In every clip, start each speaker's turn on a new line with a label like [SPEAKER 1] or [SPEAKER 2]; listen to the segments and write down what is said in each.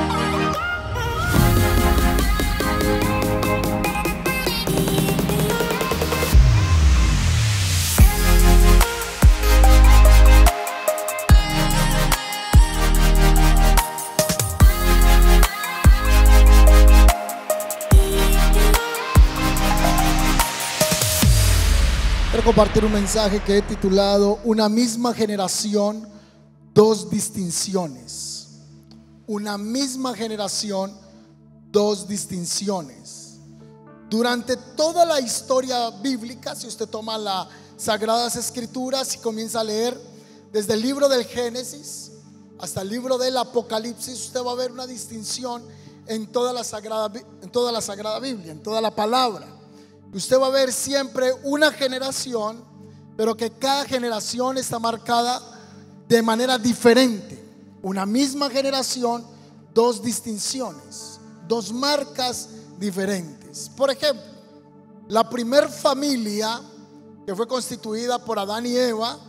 [SPEAKER 1] Compartir un mensaje que he titulado Una misma generación, dos distinciones. Una misma generación, dos distinciones. Durante toda la historia bíblica, si usted toma las Sagradas Escrituras y comienza a leer desde el libro del Génesis hasta el libro del Apocalipsis, usted va a ver una distinción en toda la Sagrada Biblia, en toda la palabra. Usted va a ver siempre una generación, pero que cada generación está marcada de manera diferente. Una misma generación, dos distinciones, dos marcas diferentes. Por ejemplo, la primer familia que fue constituida por Adán y Eva,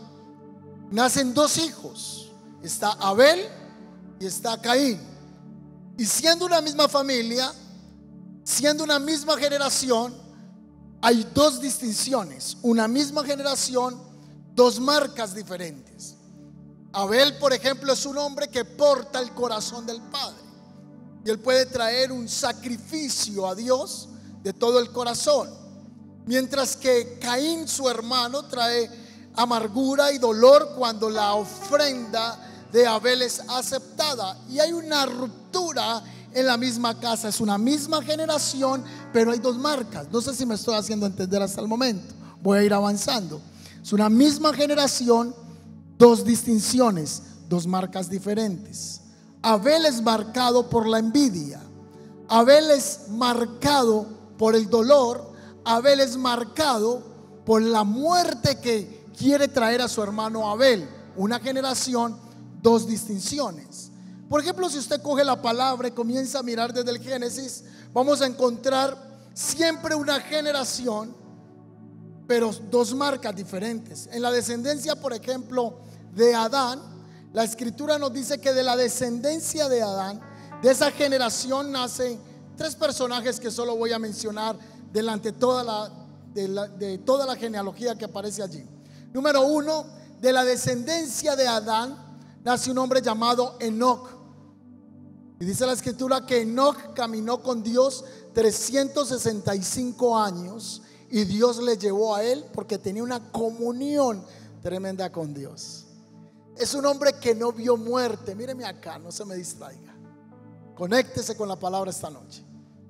[SPEAKER 1] nacen dos hijos. Está Abel y está Caín. Y siendo una misma familia, siendo una misma generación, hay dos distinciones. Una misma generación, dos marcas diferentes. Abel, por ejemplo, es un hombre que porta el corazón del Padre, y él puede traer un sacrificio a Dios de todo el corazón. Mientras que Caín, su hermano, trae amargura y dolor cuando la ofrenda de Abel es aceptada. Y hay una ruptura en la misma casa. Es una misma generación, pero hay dos marcas. No sé si me estoy haciendo entender hasta el momento. Voy a ir avanzando. Es una misma generación, dos distinciones, dos marcas diferentes. Abel es marcado por la envidia. Abel es marcado por el dolor. Abel es marcado por la muerte que quiere traer a su hermano Abel. Una generación, dos distinciones. Por ejemplo, si usted coge la palabra y comienza a mirar desde el Génesis, vamos a encontrar siempre una generación, pero dos marcas diferentes. En la descendencia, por ejemplo, de Adán, la Escritura nos dice que de la descendencia de Adán, de esa generación, nacen tres personajes que solo voy a mencionar delante de toda la genealogía que aparece allí. Número uno, de la descendencia de Adán nace un hombre llamado Enoc. Y dice la Escritura que Enoc caminó con Dios 365 años y Dios le llevó a él porque tenía una comunión tremenda con Dios. Es un hombre que no vio muerte. Míreme acá, no se me distraiga. Conéctese con la palabra esta noche.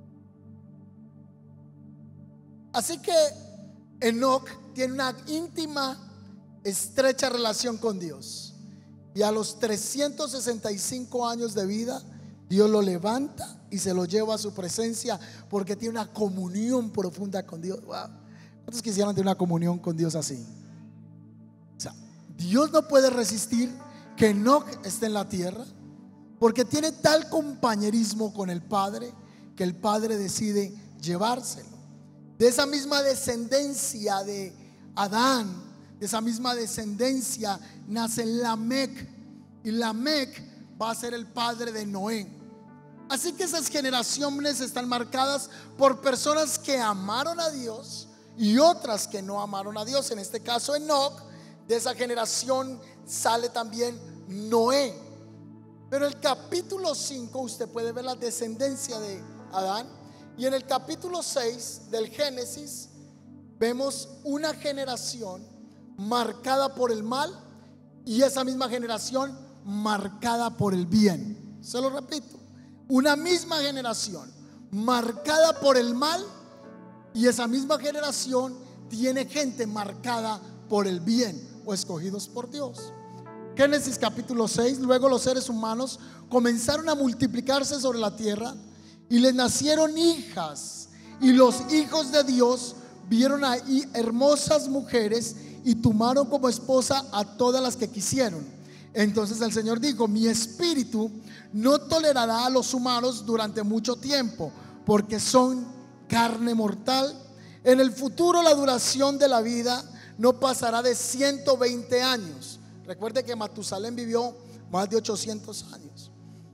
[SPEAKER 1] Así que Enoc tiene una íntima, estrecha relación con Dios. Y a los 365 años de vida, Dios lo levanta y se lo lleva a su presencia porque tiene una comunión profunda con Dios. Wow. ¿Cuántos quisieran tener una comunión con Dios así? O sea, Dios no puede resistir que Enoc esté en la tierra porque tiene tal compañerismo con el Padre que el Padre decide llevárselo. De esa misma descendencia de Adán, de esa misma descendencia nace Lamec, y Lamec va a ser el padre de Noé. Así que esas generaciones están marcadas por personas que amaron a Dios y otras que no amaron a Dios. En este caso Enoc, de esa generación sale también Noé. Pero en el capítulo 5 usted puede ver la descendencia de Adán, y en el capítulo 6 del Génesis vemos una generación marcada por el mal y esa misma generación marcada por el bien. Se lo repito, una misma generación marcada por el mal y esa misma generación tiene gente marcada por el bien o escogidos por Dios. Génesis capítulo 6. Luego los seres humanos comenzaron a multiplicarse sobre la tierra y les nacieron hijas, y los hijos de Dios vieron ahí hermosas mujeres y tomaron como esposa a todas las que quisieron. Entonces el Señor dijo: mi espíritu no tolerará a los humanos durante mucho tiempo, porque son carne mortal. En el futuro la duración de la vida no pasará de 120 años. Recuerde que Matusalén vivió más de 800 años.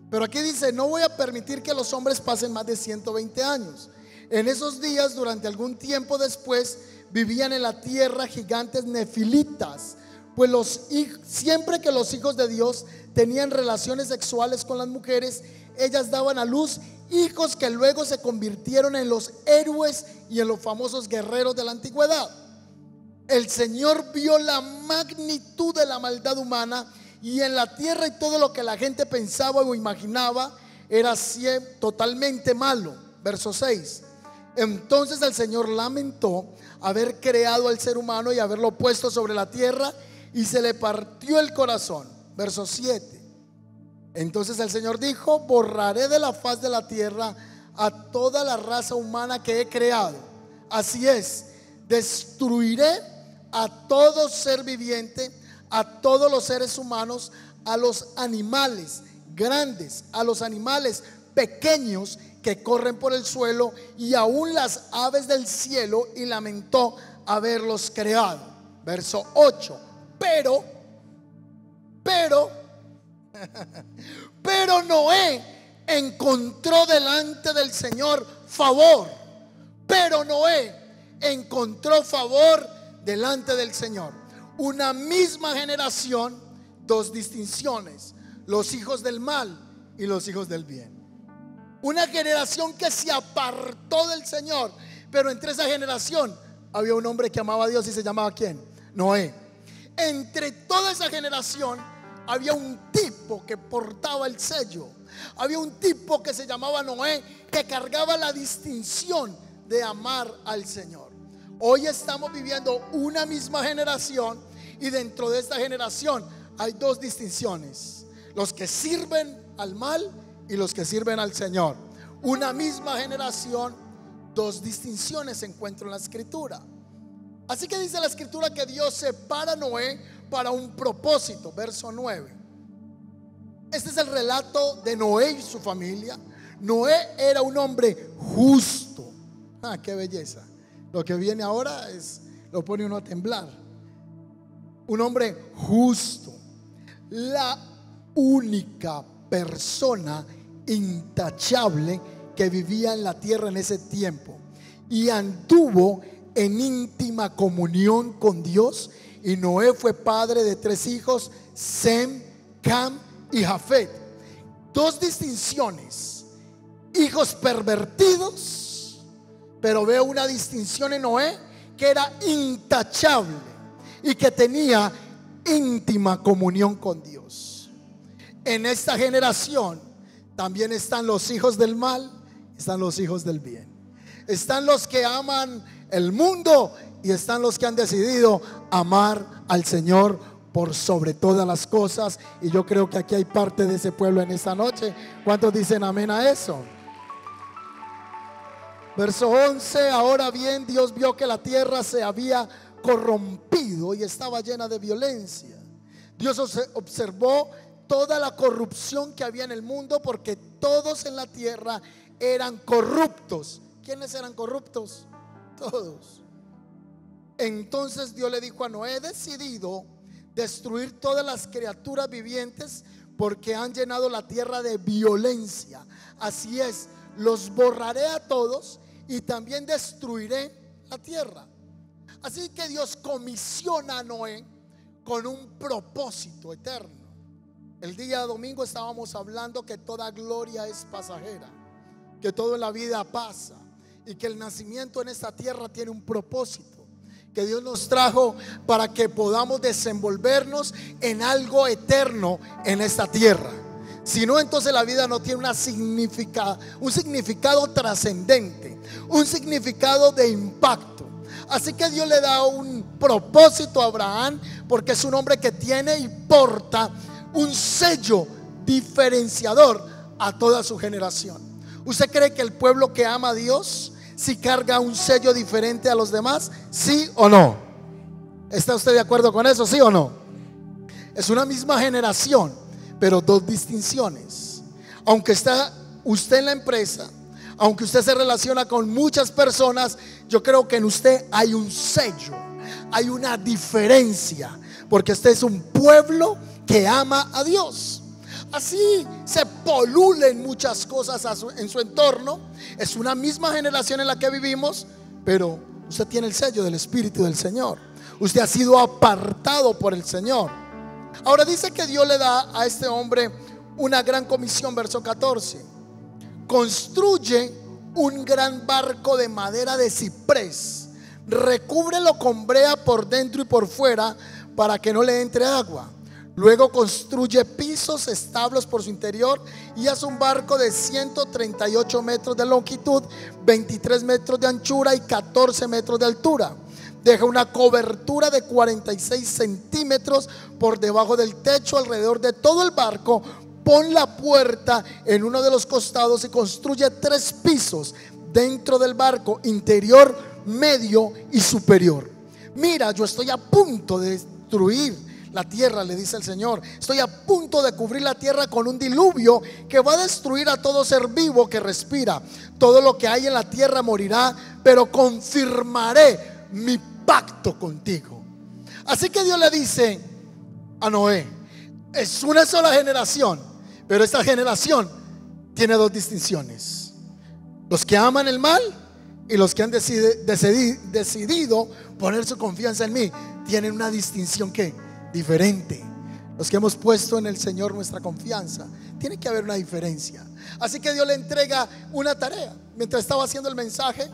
[SPEAKER 1] Pero aquí dice: no voy a permitir que los hombres pasen más de 120 años. En esos días, durante algún tiempo después, vivían en la tierra gigantes nefilitas, pues siempre que los hijos de Dios tenían relaciones sexuales con las mujeres, ellas daban a luz hijos que luego se convirtieron en los héroes y en los famosos guerreros de la antigüedad. El Señor vio la magnitud de la maldad humana y en la tierra, y todo lo que la gente pensaba o imaginaba era totalmente malo. Verso 6. Entonces el Señor lamentó haber creado al ser humano y haberlo puesto sobre la tierra, y se le partió el corazón. Verso 7. Entonces el Señor dijo: borraré de la faz de la tierra a toda la raza humana que he creado. Así es, destruiré a todo ser viviente, a todos los seres humanos, a los animales grandes, a los animales pequeños que corren por el suelo, y aún las aves del cielo, y lamentó haberlos creado. Verso 8. Pero Noé encontró delante del Señor favor. Pero Noé encontró favor delante del Señor. Una misma generación, dos distinciones: los hijos del mal y los hijos del bien. Una generación que se apartó del Señor, pero entre esa generación había un hombre que amaba a Dios y se llamaba ¿quién? Noé. Entre toda esa generación había un tipo que portaba el sello. Había un tipo que se llamaba Noé, que cargaba la distinción de amar al Señor. Hoy estamos viviendo una misma generación, y dentro de esta generación hay dos distinciones: los que sirven al mal y los que sirven al Señor. Una misma generación, dos distinciones se encuentran en la Escritura. Así que dice la Escritura que Dios separa a Noé para un propósito. Verso 9. Este es el relato de Noé y su familia. Noé era un hombre justo. Qué belleza. Lo que viene ahora lo pone uno a temblar. Un hombre justo, la única persona intachable que vivía en la tierra en ese tiempo, y anduvo en íntima comunión con Dios. Y Noé fue padre de 3 hijos: Sem, Cam y Jafet. Dos distinciones: hijos pervertidos, pero veo una distinción en Noé, que era intachable y que tenía íntima comunión con Dios. En esta generación también están los hijos del mal, están los hijos del bien. Están los que aman el mundo y están los que han decidido amar al Señor por sobre todas las cosas. Y yo creo que aquí hay parte de ese pueblo en esta noche. ¿Cuántos dicen amén a eso? Verso 11. Ahora bien, Dios vio que la tierra se había corrompido y estaba llena de violencia. Dios observó toda la corrupción que había en el mundo, porque todos en la tierra eran corruptos. ¿Quiénes eran corruptos? Todos. Entonces Dios le dijo a Noé: he decidido destruir todas las criaturas vivientes, porque han llenado la tierra de violencia. Así es, los borraré a todos y también destruiré la tierra. Así que Dios comisiona a Noé con un propósito eterno. El día domingo estábamos hablando que toda gloria es pasajera, que todo en la vida pasa, y que el nacimiento en esta tierra tiene un propósito, que Dios nos trajo para que podamos desenvolvernos en algo eterno en esta tierra. Si no, entonces la vida no tiene un significado trascendente, un significado de impacto. Así que Dios le da un propósito a Abraham, porque es un hombre que tiene y porta un sello diferenciador a toda su generación. ¿Usted cree que el pueblo que ama a Dios si carga un sello diferente a los demás? ¿Sí o no? ¿Está usted de acuerdo con eso? ¿Sí o no? Es una misma generación, pero dos distinciones. Aunque está usted en la empresa, aunque usted se relaciona con muchas personas, yo creo que en usted hay un sello, hay una diferencia, porque usted es un pueblo que ama a Dios. Así se polulen muchas cosas en su entorno. Es una misma generación en la que vivimos, pero usted tiene el sello del Espíritu del Señor. Usted ha sido apartado por el Señor. Ahora dice que Dios le da a este hombre una gran comisión, verso 14. Construye un gran barco de madera de ciprés, recúbrelo con brea por dentro y por fuera para que no le entre agua. Luego construye pisos, establos por su interior y hace un barco de 138 metros de longitud, 23 metros de anchura y 14 metros de altura. Deja una cobertura de 46 centímetros por debajo del techo alrededor de todo el barco. Pon la puerta en uno de los costados y construye 3 pisos dentro del barco, interior, medio y superior. Mira, yo estoy a punto de destruir la tierra, le dice el Señor. Estoy a punto de cubrir la tierra con un diluvio que va a destruir a todo ser vivo que respira. Todo lo que hay en la tierra morirá, pero confirmaré mi pacto contigo. Así que Dios le dice a Noé: es una sola generación, pero esta generación tiene 2 distinciones: los que aman el mal y los que han decidido poner su confianza en mí. Tienen una distinción que diferente. Los que hemos puesto en el Señor nuestra confianza, tiene que haber una diferencia. Así que Dios le entrega una tarea. Mientras estaba haciendo el mensaje,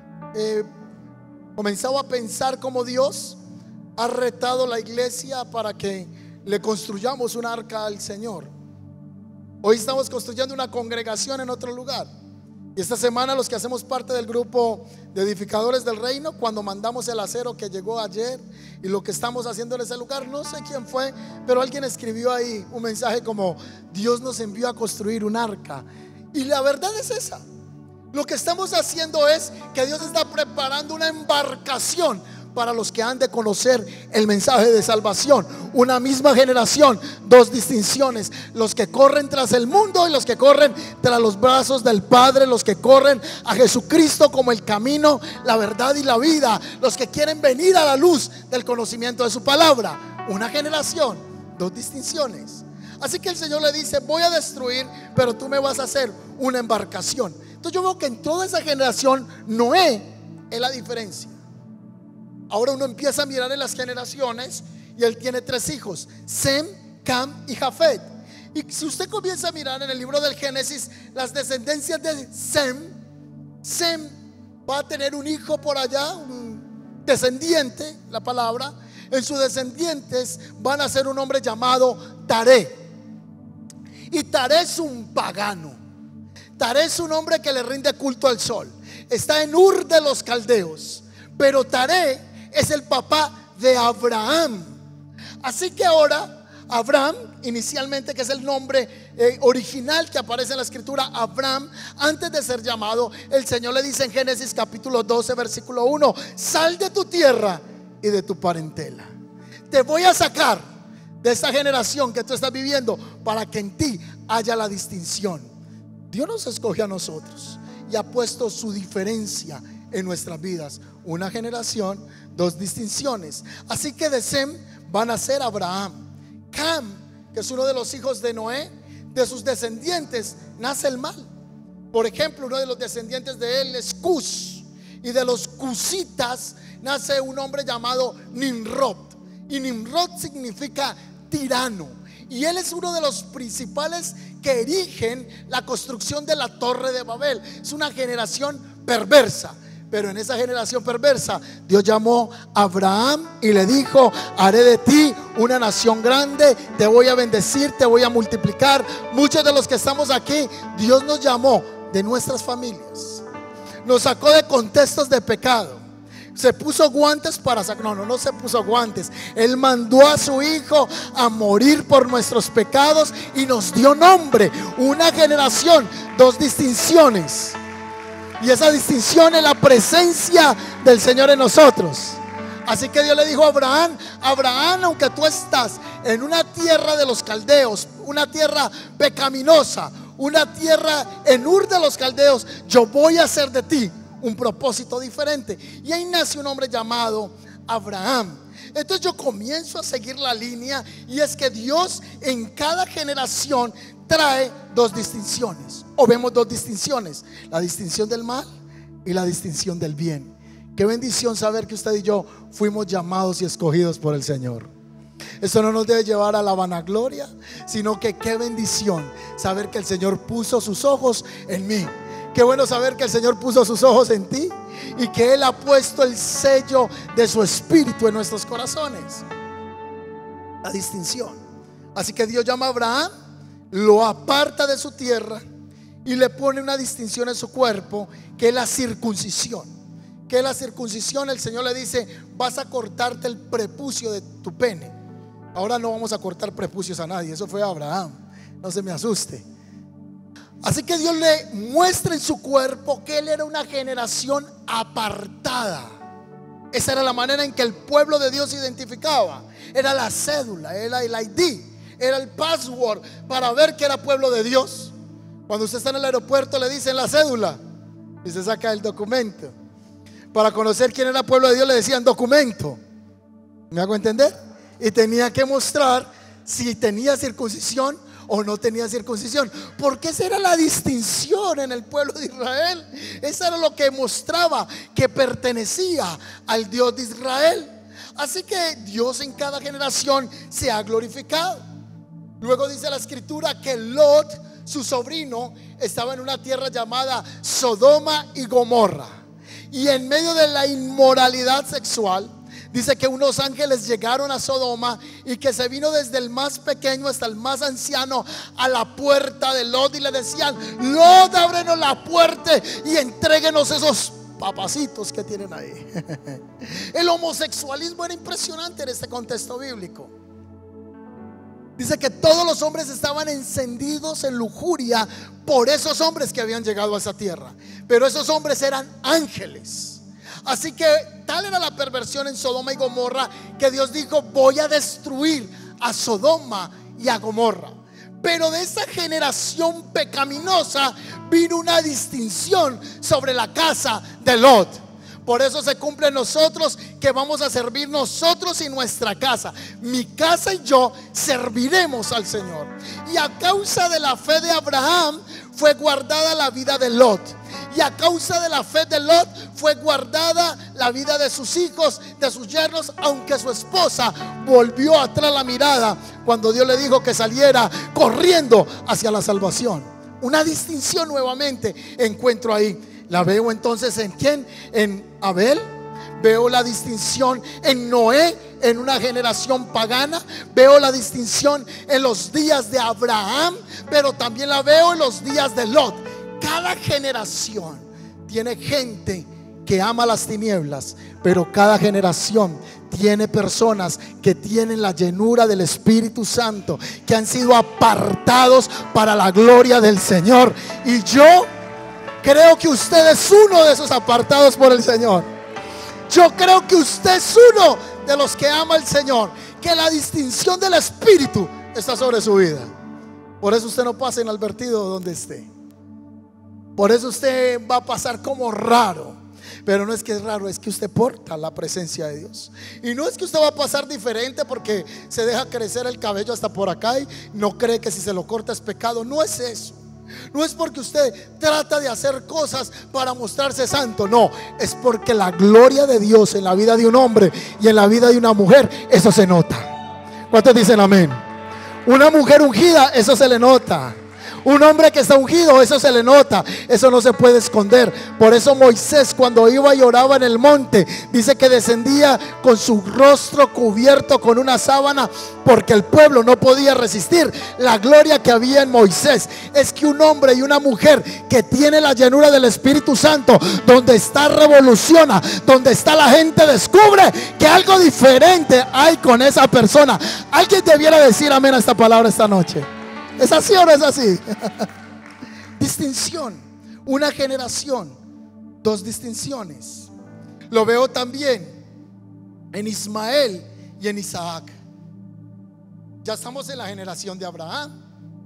[SPEAKER 1] comenzaba a pensar cómo Dios ha retado la iglesia para que le construyamos un arca al Señor. Hoy estamos construyendo una congregación en otro lugar. Y esta semana los que hacemos parte del grupo de edificadores del reino, cuando mandamos el acero que llegó ayer y lo que estamos haciendo en ese lugar, no sé quién fue, pero alguien escribió ahí un mensaje como: Dios nos envió a construir un arca. Y la verdad es esa. Lo que estamos haciendo es que Dios está preparando una embarcación para los que han de conocer el mensaje de salvación. Una misma generación, 2 distinciones: los que corren tras el mundo y los que corren tras los brazos del Padre, los que corren a Jesucristo como el camino, la verdad y la vida, los que quieren venir a la luz del conocimiento de su palabra. Una generación, 2 distinciones. Así que el Señor le dice: voy a destruir, pero tú me vas a hacer una embarcación. Entonces yo veo que en toda esa generación Noé es la diferencia. Ahora uno empieza a mirar en las generaciones y él tiene 3 hijos: Sem, Cam y Jafet. Y si usted comienza a mirar en el libro del Génesis, las descendencias de Sem va a tener un hijo por allá, un descendiente, la palabra. En sus descendientes van a ser un hombre llamado Taré. Y Taré es un pagano. Taré es un hombre que le rinde culto al sol. Está en Ur de los Caldeos. Pero Taré es el papá de Abraham. Así que ahora Abraham, inicialmente, que es el nombre original que aparece en la escritura, Abraham, antes de ser llamado, el Señor le dice en Génesis capítulo 12 versículo 1: sal de tu tierra y de tu parentela. Te voy a sacar de esta generación que tú estás viviendo para que en ti haya la distinción. Dios nos escoge a nosotros y ha puesto su diferencia en nuestras vidas. Una generación, 2 distinciones. Así que de Sem van a ser Abraham. Cam, que es uno de los hijos de Noé, de sus descendientes nace el mal. Por ejemplo, uno de los descendientes de él es Cus. Y de los cusitas nace un hombre llamado Nimrod. Y Nimrod significa tirano. Y él es uno de los principales que erigen la construcción de la Torre de Babel. Es una generación perversa. Pero en esa generación perversa, Dios llamó a Abraham y le dijo: haré de ti una nación grande, te voy a bendecir, te voy a multiplicar. Muchos de los que estamos aquí, Dios nos llamó de nuestras familias, nos sacó de contextos de pecado. Se puso guantes para sacar. No se puso guantes. Él mandó a su hijo a morir por nuestros pecados y nos dio nombre. Una generación, 2 distinciones. Y esa distinción es la presencia del Señor en nosotros. Así que Dios le dijo a Abraham: Abraham, aunque tú estás en una tierra de los caldeos, una tierra pecaminosa, una tierra en Ur de los Caldeos, yo voy a hacer de ti un propósito diferente. Y ahí nace un hombre llamado Abraham. Entonces yo comienzo a seguir la línea, y es que Dios en cada generación trae dos distinciones, o vemos dos distinciones: la distinción del mal y la distinción del bien. Qué bendición saber que usted y yo fuimos llamados y escogidos por el Señor. Esto no nos debe llevar a la vanagloria, sino que qué bendición saber que el Señor puso sus ojos en mí. Qué bueno saber que el Señor puso sus ojos en ti, y que Él ha puesto el sello de su espíritu en nuestros corazones. La distinción. Así que Dios llama a Abraham, lo aparta de su tierra y le pone una distinción en su cuerpo, que es la circuncisión. Que es la circuncisión. El Señor le dice: vas a cortarte el prepucio de tu pene. Ahora no vamos a cortar prepucios a nadie, eso fue a Abraham, no se me asuste. Así que Dios le muestra en su cuerpo que él era una generación apartada. Esa era la manera en que el pueblo de Dios se identificaba. Era la cédula, era el ID, era el password para ver que era pueblo de Dios. Cuando usted está en el aeropuerto le dicen la cédula y se saca el documento. Para conocer quién era pueblo de Dios le decían documento. ¿Me hago entender? Y tenía que mostrar si tenía circuncisión o no tenía circuncisión, porque esa era la distinción en el pueblo de Israel. Eso era lo que mostraba que pertenecía al Dios de Israel. Así que Dios en cada generación se ha glorificado. Luego dice la escritura que Lot, su sobrino, estaba en una tierra llamada Sodoma y Gomorra, y en medio de la inmoralidad sexual, dice que unos ángeles llegaron a Sodoma, y que se vino desde el más pequeño hasta el más anciano a la puerta de Lot, y le decían: Lot, ábrenos la puerta y entréguenos esos papacitos que tienen ahí. El homosexualismo era impresionante en este contexto bíblico. Dice que todos los hombres estaban encendidos en lujuria por esos hombres que habían llegado a esa tierra, pero esos hombres eran ángeles. Así que tal era la perversión en Sodoma y Gomorra, que Dios dijo: voy a destruir a Sodoma y a Gomorra. Pero de esa generación pecaminosa vino una distinción sobre la casa de Lot. Por eso se cumple en nosotros que vamos a servir nosotros y nuestra casa. Mi casa y yo serviremos al Señor. Y a causa de la fe de Abraham fue guardada la vida de Lot. Y a causa de la fe de Lot fue guardada la vida de sus hijos, de sus yernos, aunque su esposa volvió atrás la mirada cuando Dios le dijo que saliera corriendo hacia la salvación. Una distinción nuevamente encuentro ahí. La veo entonces en ¿quién? En Abel. Veo la distinción en Noé, en una generación pagana. Veo la distinción en los días de Abraham, pero también la veo en los días de Lot. Cada generación tiene gente que ama las tinieblas, pero cada generación tiene personas que tienen la llenura del Espíritu Santo, que han sido apartados para la gloria del Señor. Y yo creo que usted es uno de esos apartados por el Señor. Yo creo que usted es uno de los que ama al Señor, que la distinción del Espíritu está sobre su vida. Por eso usted no pasa inadvertido donde esté. Por eso usted va a pasar como raro. Pero no es que es raro, es que usted porta la presencia de Dios. Y no es que usted va a pasar diferente porque se deja crecer el cabello hasta por acá y no cree que si se lo corta es pecado. No es eso. No es porque usted trata de hacer cosas para mostrarse santo. No, es porque la gloria de Dios en la vida de un hombre y en la vida de una mujer, eso se nota. ¿Cuántos dicen amén? Una mujer ungida, eso se le nota. Un hombre que está ungido, eso se le nota. Eso no se puede esconder. Por eso Moisés, cuando iba y oraba en el monte, dice que descendía con su rostro cubierto con una sábana, porque el pueblo no podía resistir la gloria que había en Moisés. Es que un hombre y una mujer que tiene la llenura del Espíritu Santo, donde está revoluciona, donde está la gente descubre que algo diferente hay con esa persona. Alguien debiera decir amén a esta palabra esta noche. ¿Es así o no es así? Distinción. Una generación, dos distinciones. Lo veo también en Ismael y en Isaac. Ya estamos en la generación de Abraham,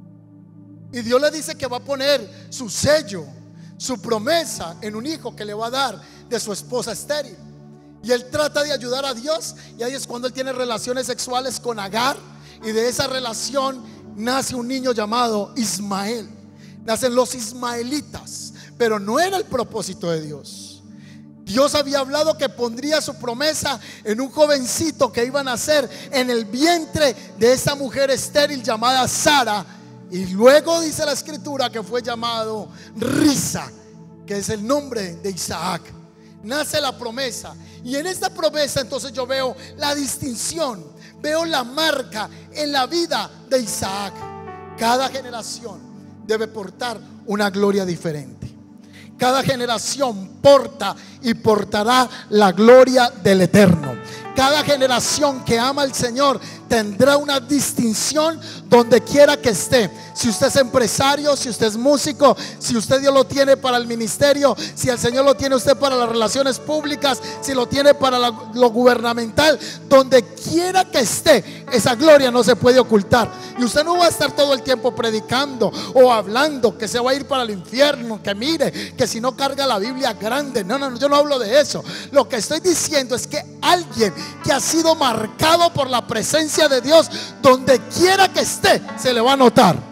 [SPEAKER 1] y Dios le dice que va a poner su sello, su promesa en un hijo que le va a dar de su esposa estéril. Y él trata de ayudar a Dios, y ahí es cuando él tiene relaciones sexuales con Agar, y de esa relación nace un niño llamado Ismael. Nacen los ismaelitas, pero no era el propósito de Dios. Dios había hablado que pondría su promesa en un jovencito que iba a nacer en el vientre de esa mujer estéril llamada Sara. Y luego dice la escritura que fue llamado Risa, que es el nombre de Isaac. Nace la promesa, y en esta promesa entonces yo veo la distinción, veo la marca en la vida de Isaac. Cada generación debe portar una gloria diferente. Cada generación porta y portará la gloria del Eterno. Cada generación que ama al Señor tendrá una distinción donde quiera que esté. Si usted es empresario, si usted es músico, si usted Dios lo tiene para el ministerio, si el Señor lo tiene usted para las relaciones públicas, si lo tiene para lo gubernamental, donde quiera que esté, esa gloria no se puede ocultar. Y usted no va a estar todo el tiempo predicando o hablando que se va a ir para el infierno, que mire, que si no carga la Biblia grande. No, yo no hablo de eso. Lo que estoy diciendo es que alguien que ha sido marcado por la presencia de Dios, donde quiera que esté, se le va a notar.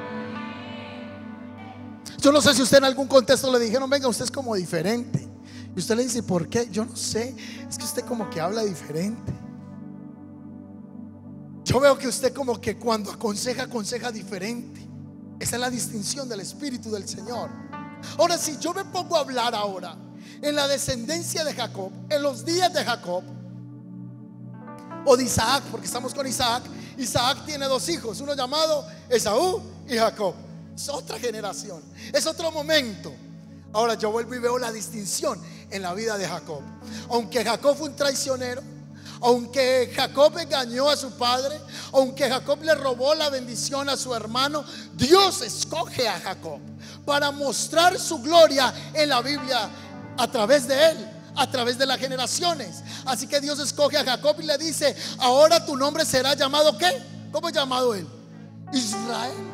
[SPEAKER 1] Yo no sé si usted en algún contexto le dijeron: venga, usted es como diferente. Y usted le dice: ¿por qué? Yo no sé, es que usted como que habla diferente. Yo veo que usted como que cuando aconseja diferente. Esa es la distinción del Espíritu del Señor. Ahora, si yo me pongo a hablar ahora en la descendencia de Jacob, en los días de Jacob o de Isaac, porque estamos con Isaac. Isaac tiene dos hijos, uno llamado Esaú y Jacob. Es otra generación, es otro momento. Ahora yo vuelvo y veo la distinción en la vida de Jacob. Aunque Jacob fue un traicionero, aunque Jacob engañó a su padre, aunque Jacob le robó la bendición a su hermano, Dios escoge a Jacob para mostrar su gloria en la Biblia a través de él, a través de las generaciones. Así que Dios escoge a Jacob y le dice: ahora tu nombre será llamado ¿qué? ¿Cómo es llamado él? Israel.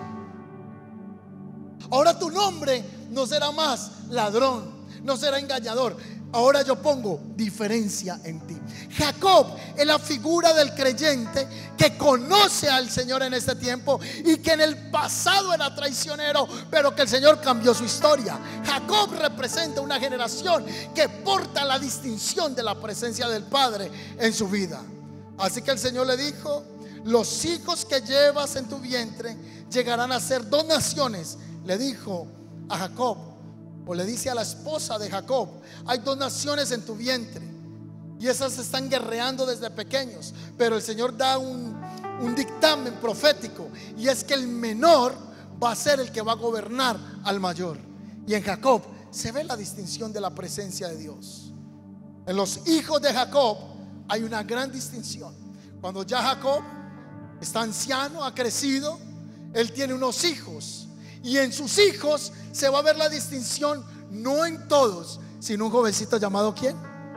[SPEAKER 1] Ahora tu nombre no será más ladrón, no será engañador. Ahora yo pongo diferencia en ti. Jacob es la figura del creyente que conoce al Señor en este tiempo y que en el pasado era traicionero, pero que el Señor cambió su historia. Jacob representa una generación que porta la distinción de la presencia del Padre en su vida. Así que el Señor le dijo: los hijos que llevas en tu vientre llegarán a ser dos naciones. Le dijo a Jacob, o le dice a la esposa de Jacob: hay dos naciones en tu vientre, y esas están guerreando desde pequeños. Pero el Señor da un dictamen profético, y es que el menor va a ser el que va a gobernar al mayor. Y en Jacob se ve la distinción de la presencia de Dios. En los hijos de Jacob hay una gran distinción. Cuando ya Jacob está anciano, ha crecido, él tiene unos hijos, y en sus hijos se va a ver la distinción, no en todos, sino un jovencito llamado ¿quién?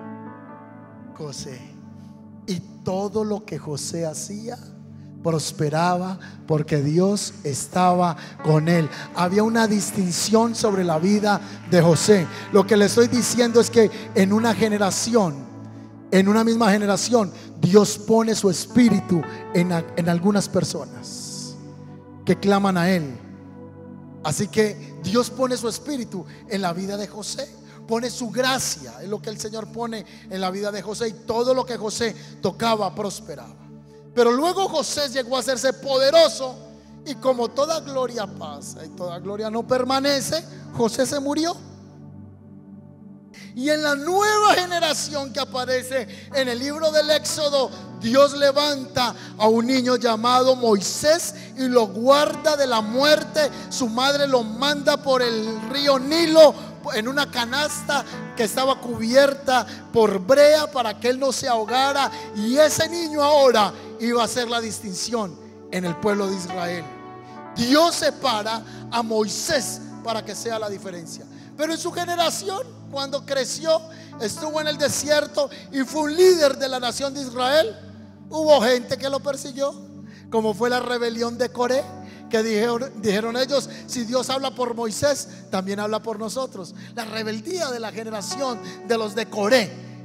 [SPEAKER 1] José. Y todo lo que José hacía prosperaba porque Dios estaba con él. Había una distinción sobre la vida de José. Lo que le estoy diciendo es que en una generación, en una misma generación, Dios pone su espíritu en algunas personas que claman a él. Así que Dios pone su espíritu en la vida de José, pone su gracia, es lo que el Señor pone en la vida de José, y todo lo que José tocaba prosperaba. Pero luego José llegó a hacerse poderoso, y como toda gloria pasa y toda gloria no permanece, José se murió. Y en la nueva generación que aparece en el libro del Éxodo, Dios levanta a un niño llamado Moisés y lo guarda de la muerte. Su madre lo manda por el río Nilo en una canasta que estaba cubierta por brea para que él no se ahogara. Y ese niño ahora iba a hacer la distinción en el pueblo de Israel. Dios separa a Moisés para que sea la diferencia. Pero en su generación, cuando creció, estuvo en el desierto y fue un líder de la nación de Israel, hubo gente que lo persiguió, como fue la rebelión de Coré, que dijeron ellos: si Dios habla por Moisés, también habla por nosotros. La rebeldía de la generación de los de Coré.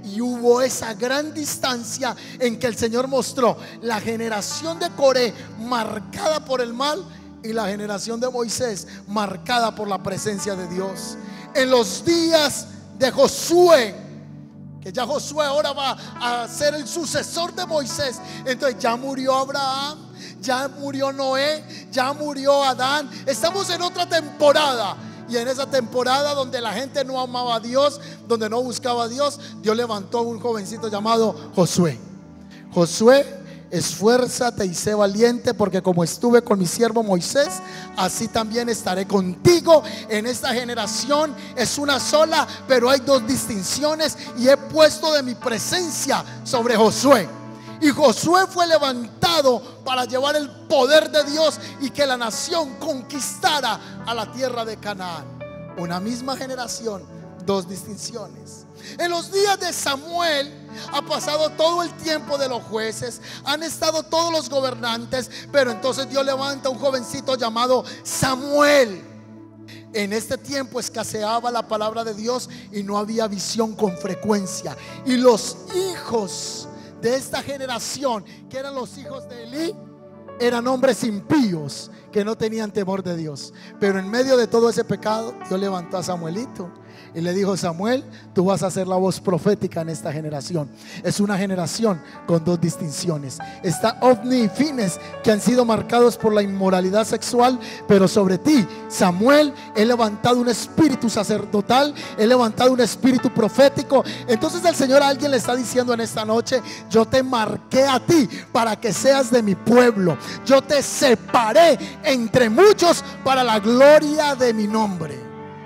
[SPEAKER 1] y hubo esa gran distancia en que el Señor mostró la generación de Coré marcada por el mal y la generación de Moisés marcada por la presencia de Dios. En los días de Josué, que ya Josué ahora va a ser el sucesor de Moisés, entonces ya murió Abraham, ya murió Noé, ya murió Adán. Estamos en otra temporada, y en esa temporada donde la gente no amaba a Dios, donde no buscaba a Dios, Dios levantó a un jovencito llamado Josué. Josué, esfuérzate y sé valiente, porque como estuve con mi siervo Moisés, así también estaré contigo. En esta generación es una sola, pero hay dos distinciones, y he puesto de mi presencia sobre Josué. Y Josué fue levantado para llevar el poder de Dios y que la nación conquistara a la tierra de Canaán. Una misma generación, dos distinciones. En los días de Samuel ha pasado todo el tiempo de los jueces, han estado todos los gobernantes, pero entonces Dios levanta a un jovencito llamado Samuel. En este tiempo escaseaba la palabra de Dios y no había visión con frecuencia, y los hijos de esta generación, que eran los hijos de Elí, eran hombres impíos que no tenían temor de Dios. Pero en medio de todo ese pecado, Dios levantó a Samuelito y le dijo: Samuel, tú vas a ser la voz profética en esta generación. Es una generación con dos distinciones. Está Ofni y Fines, que han sido marcados por la inmoralidad sexual, pero sobre ti, Samuel, he levantado un espíritu sacerdotal, he levantado un espíritu profético. Entonces el Señor a alguien le está diciendo en esta noche: yo te marqué a ti para que seas de mi pueblo. Yo te separé entre muchos para la gloria de mi nombre.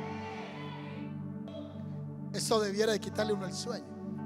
[SPEAKER 1] Eso debiera de quitarle uno el sueño.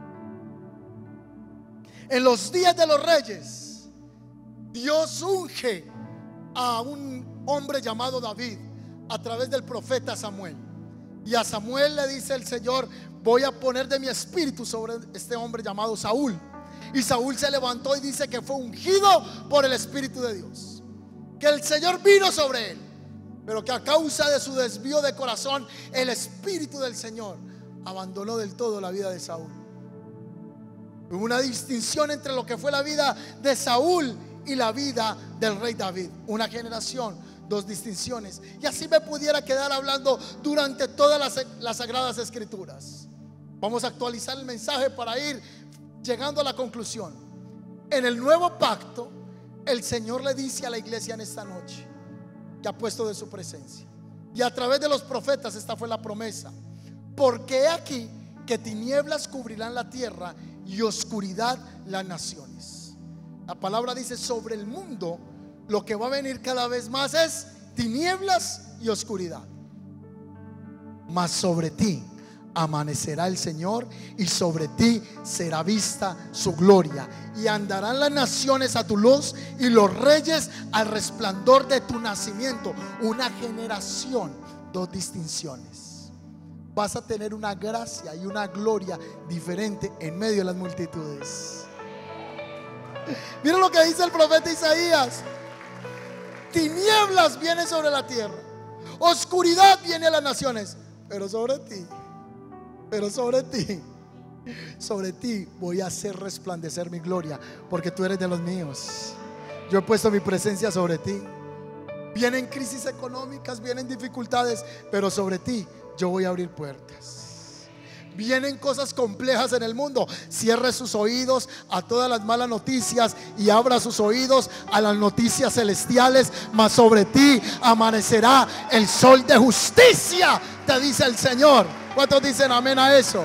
[SPEAKER 1] En los días de los reyes, Dios unge a un hombre llamado David a través del profeta Samuel. Y a Samuel le dice el Señor: voy a poner de mi espíritu sobre este hombre llamado Saúl. Y Saúl se levantó y dice que fue ungido por el Espíritu de Dios, que el Señor vino sobre él, pero que a causa de su desvío de corazón, el Espíritu del Señor abandonó del todo la vida de Saúl. Hubo una distinción entre lo que fue la vida de Saúl y la vida del rey David. Una generación, dos distinciones. Y así me pudiera quedar hablando durante todas las sagradas escrituras. Vamos a actualizar el mensaje para ir llegando a la conclusión. En el nuevo pacto, el Señor le dice a la iglesia en esta noche que ha puesto de su presencia, y a través de los profetas esta fue la promesa: porque he aquí que tinieblas cubrirán la tierra y oscuridad las naciones. La palabra dice: sobre el mundo lo que va a venir cada vez más es tinieblas y oscuridad. Mas sobre ti amanecerá el Señor, y sobre ti será vista su gloria. Y andarán las naciones a tu luz, y los reyes al resplandor de tu nacimiento. Una generación, dos distinciones. Vas a tener una gracia y una gloria diferente en medio de las multitudes. Mira lo que dice el profeta Isaías: tinieblas vienen sobre la tierra, oscuridad viene a las naciones, pero sobre ti voy a hacer resplandecer mi gloria, porque tú eres de los míos. Yo he puesto mi presencia sobre ti. Vienen crisis económicas, vienen dificultades, pero sobre ti yo voy a abrir puertas. Vienen cosas complejas en el mundo. Cierre sus oídos a todas las malas noticias y abra sus oídos a las noticias celestiales. Mas sobre ti amanecerá el sol de justicia, te dice el Señor. ¿Cuántos dicen amén a eso?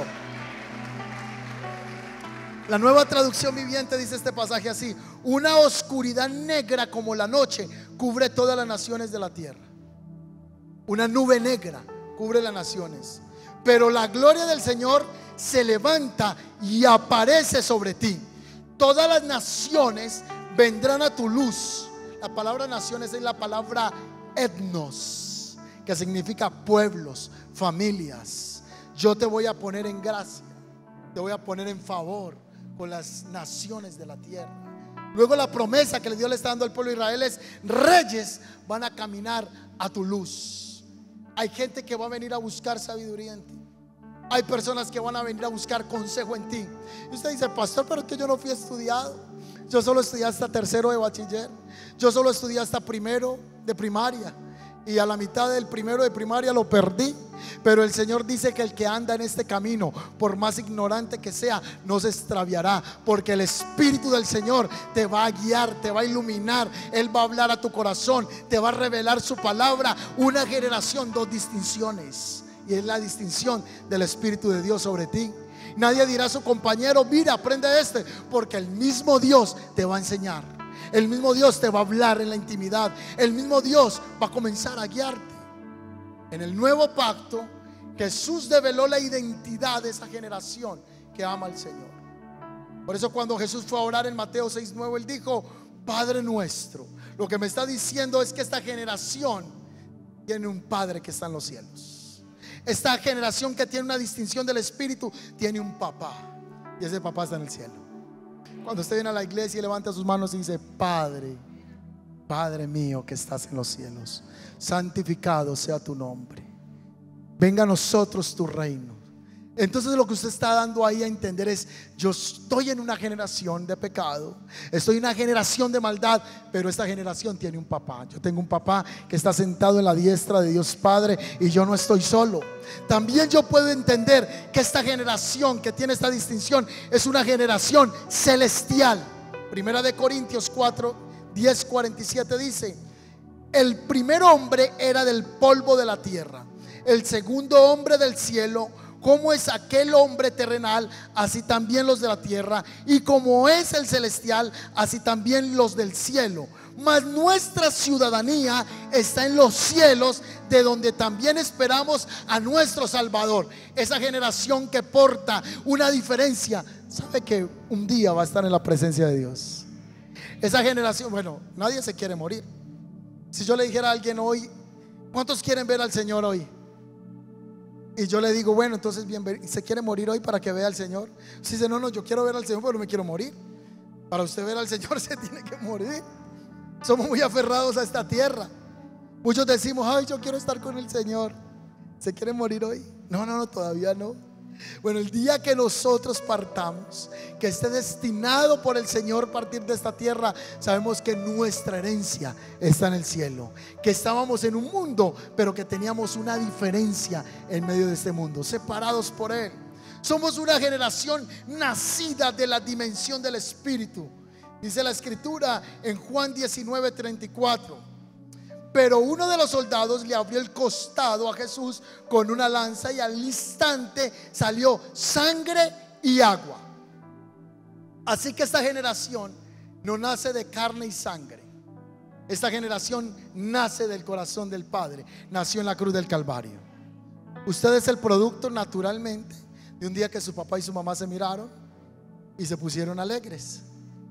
[SPEAKER 1] La Nueva Traducción Viviente dice este pasaje así: una oscuridad negra como la noche cubre todas las naciones de la tierra. Una nube negra cubre las naciones, pero la gloria del Señor se levanta y aparece sobre ti. Todas las naciones vendrán a tu luz. La palabra naciones es la palabra etnos, que significa pueblos, familias. Yo te voy a poner en gracia, te voy a poner en favor con las naciones de la tierra. Luego la promesa que Dios le está dando al pueblo de Israel es: reyes van a caminar a tu luz. Hay gente que va a venir a buscar sabiduría en ti. Hay personas que van a venir a buscar consejo en ti. Y usted dice: pastor, pero es que yo no fui estudiado. Yo solo estudié hasta tercero de bachiller. Yo solo estudié hasta primero de primaria. Y a la mitad del primero de primaria lo perdí. Pero el Señor dice que el que anda en este camino, por más ignorante que sea, no se extraviará, porque el Espíritu del Señor te va a guiar, te va a iluminar. Él va a hablar a tu corazón, te va a revelar su palabra. Una generación, dos distinciones, y es la distinción del Espíritu de Dios sobre ti. Nadie dirá a su compañero: mira, aprende este, porque el mismo Dios te va a enseñar. El mismo Dios te va a hablar en la intimidad. El mismo Dios va a comenzar a guiarte. En el nuevo pacto, Jesús develó la identidad de esa generación que ama al Señor. Por eso cuando Jesús fue a orar en Mateo 6:9, Él dijo: Padre nuestro. Lo que me está diciendo es que esta generación tiene un Padre que está en los cielos. Esta generación que tiene una distinción del Espíritu tiene un papá, y ese papá está en el cielo. Cuando usted viene a la iglesia y levanta sus manos y dice: Padre, Padre mío que estás en los cielos, santificado sea tu nombre, venga a nosotros tu reino. Entonces lo que usted está dando ahí a entender es: yo estoy en una generación de pecado, estoy en una generación de maldad, pero esta generación tiene un papá. Yo tengo un papá que está sentado en la diestra de Dios Padre, y yo no estoy solo. También yo puedo entender que esta generación que tiene esta distinción es una generación celestial. Primera de Corintios 4:10-47 dice: el primer hombre era del polvo de la tierra, el segundo hombre del cielo. Como es aquel hombre terrenal, así también los de la tierra, y como es el celestial, así también los del cielo. Mas nuestra ciudadanía está en los cielos, de donde también esperamos a nuestro Salvador. Esa generación que porta una diferencia sabe que un día va a estar en la presencia de Dios. Esa generación, bueno, nadie se quiere morir. Si yo le dijera a alguien hoy: ¿cuántos quieren ver al Señor hoy? Y yo le digo: bueno, entonces bien, ¿se quiere morir hoy para que vea al Señor? Si dice: no, yo quiero ver al Señor, pero no me quiero morir. Para usted ver al Señor se tiene que morir. Somos muy aferrados a esta tierra. Muchos decimos: ay, yo quiero estar con el Señor. ¿Se quiere morir hoy? No, todavía no. Bueno, el día que nosotros partamos, que esté destinado por el Señor partir de esta tierra, sabemos que nuestra herencia está en el cielo, que estábamos en un mundo, pero que teníamos una diferencia en medio de este mundo, separados por Él. Somos una generación nacida de la dimensión del Espíritu. Dice la Escritura en Juan 19:34: pero uno de los soldados le abrió el costado a Jesús con una lanza, y al instante salió sangre y agua. Así que esta generación no nace de carne y sangre. Esta generación nace del corazón del Padre. Nació en la cruz del Calvario. Usted es el producto naturalmente de un día que su papá y su mamá se miraron y se pusieron alegres.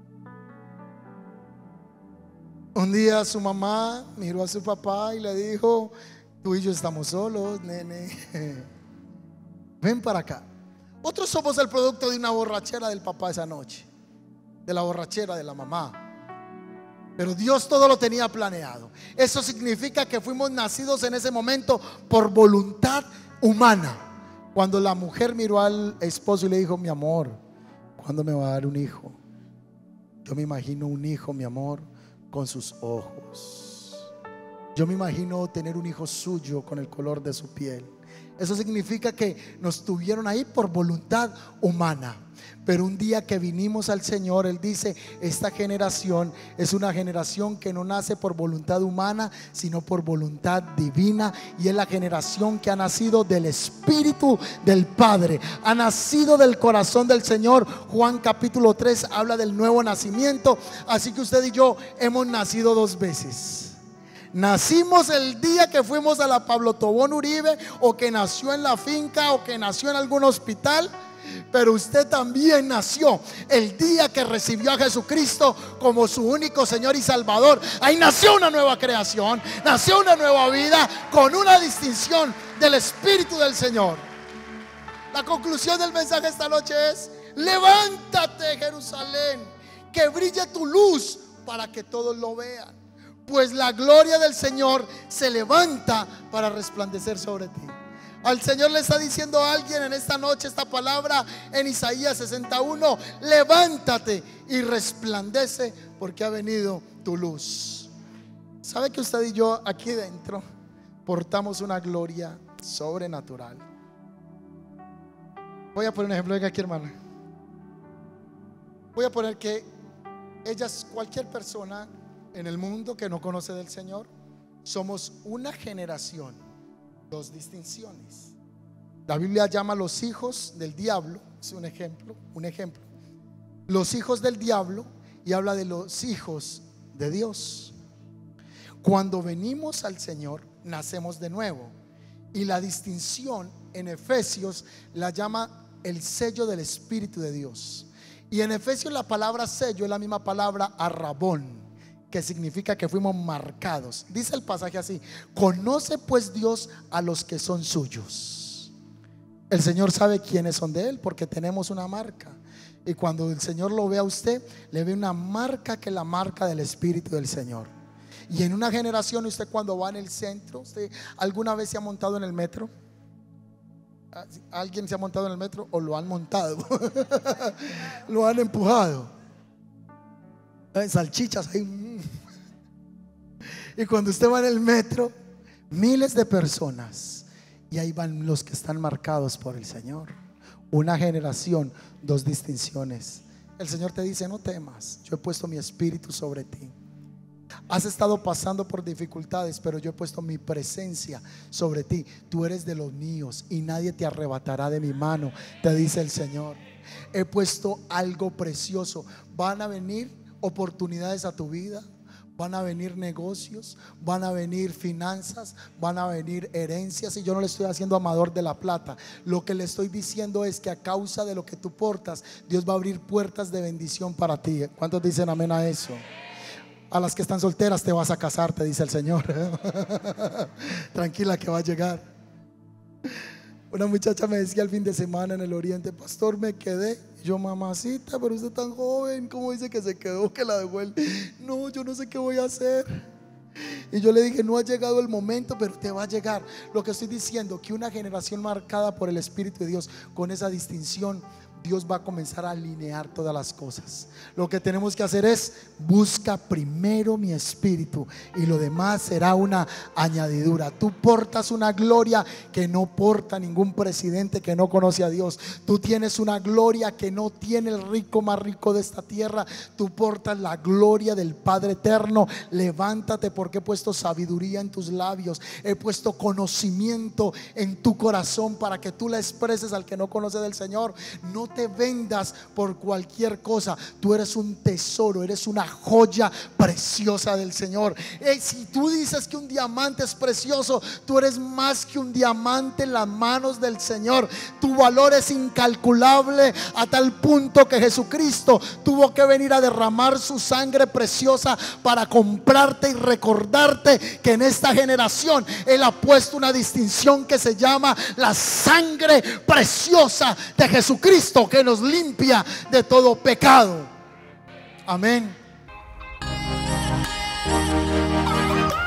[SPEAKER 1] Un día su mamá miró a su papá y le dijo: tú y yo estamos solos, nene, ven para acá. Otros somos el producto de una borrachera del papá esa noche, de la borrachera de la mamá. Pero Dios todo lo tenía planeado. Eso significa que fuimos nacidos en ese momento por voluntad humana. Cuando la mujer miró al esposo y le dijo: mi amor, ¿cuándo me va a dar un hijo? Yo me imagino un hijo, mi amor, con sus ojos. Yo me imagino tener un hijo suyo con el color de su piel. Eso significa que nos tuvieron ahí por voluntad humana. Pero un día que vinimos al Señor, Él dice: esta generación es una generación que no nace por voluntad humana, sino por voluntad divina. Y es la generación que ha nacido del Espíritu del Padre, ha nacido del corazón del Señor. Juan capítulo 3 habla del nuevo nacimiento. Así que usted y yo hemos nacido dos veces. Nacimos el día que fuimos a la Pablo Tobón Uribe, o que nació en la finca, o que nació en algún hospital. Pero usted también nació el día que recibió a Jesucristo como su único Señor y Salvador. Ahí nació una nueva creación, nació una nueva vida con una distinción del Espíritu del Señor. La conclusión del mensaje esta noche es: levántate, Jerusalén, que brille tu luz para que todos lo vean, pues la gloria del Señor se levanta para resplandecer sobre ti. Al Señor le está diciendo a alguien en esta noche esta palabra en Isaías 61: levántate y resplandece, porque ha venido tu luz. ¿Sabe que usted y yo aquí dentro portamos una gloria sobrenatural? Voy a poner un ejemplo. Venga aquí, hermana. Voy a poner que ellas, cualquier persona en el mundo que no conoce del Señor, somos una generación, dos distinciones. La Biblia llama a los hijos del diablo, es un ejemplo, los hijos del diablo, y habla de los hijos de Dios. Cuando venimos al Señor, nacemos de nuevo, y la distinción en Efesios la llama el sello del Espíritu de Dios. Y en Efesios la palabra sello es la misma palabra arrabón, que significa que fuimos marcados. Dice el pasaje así: conoce pues Dios a los que son suyos. El Señor sabe quiénes son de Él, porque tenemos una marca. Y cuando el Señor lo ve a usted, le ve una marca que es la marca del Espíritu del Señor. Y en una generación, usted cuando va en el centro, ¿usted alguna vez se ha montado en el metro? ¿Alguien se ha montado en el metro o lo han montado? Lo han empujado. Salchichas ahí. Y cuando usted va en el metro, miles de personas, y ahí van los que están marcados por el Señor. Una generación, dos distinciones. El Señor te dice: no temas, yo he puesto mi espíritu sobre ti. Has estado pasando por dificultades, pero yo he puesto mi presencia sobre ti. Tú eres de los míos y nadie te arrebatará de mi mano, te dice el Señor. He puesto algo precioso. Van a venir oportunidades a tu vida, van a venir negocios, van a venir finanzas, van a venir herencias. Y yo no le estoy haciendo amador de la plata. Lo que le estoy diciendo es que a causa de lo que tú portas, Dios va a abrir puertas de bendición para ti. ¿Cuántos dicen amén a eso? A las que están solteras, te vas a casar, te dice el Señor. Tranquila que va a llegar. Una muchacha me decía el fin de semana en el oriente: pastor, me quedé. Yo: mamacita, pero usted tan joven, ¿cómo dice que se quedó, que la dejó él? No, yo no sé qué voy a hacer. Y yo le dije: no ha llegado el momento, pero te va a llegar. Lo que estoy diciendo, que una generación marcada por el Espíritu de Dios, con esa distinción, Dios va a comenzar a alinear todas las cosas. Lo que tenemos que hacer es: busca primero mi espíritu, y lo demás será una añadidura. Tú portas una gloria que no porta ningún presidente que no conoce a Dios. Tú tienes una gloria que no tiene el rico más rico de esta tierra. Tú portas la gloria del Padre eterno. Levántate, porque he puesto sabiduría en tus labios, he puesto conocimiento en tu corazón, para que tú la expreses al que no conoce del Señor. No te vendas por cualquier cosa. Tú eres un tesoro, eres una joya preciosa del Señor. Si tú dices que un diamante es precioso, tú eres más que un diamante en las manos del Señor. Tu valor es incalculable, a tal punto que Jesucristo tuvo que venir a derramar su sangre preciosa para comprarte y recordarte que en esta generación Él ha puesto una distinción que se llama la sangre preciosa de Jesucristo, que nos limpia de todo pecado. Amén.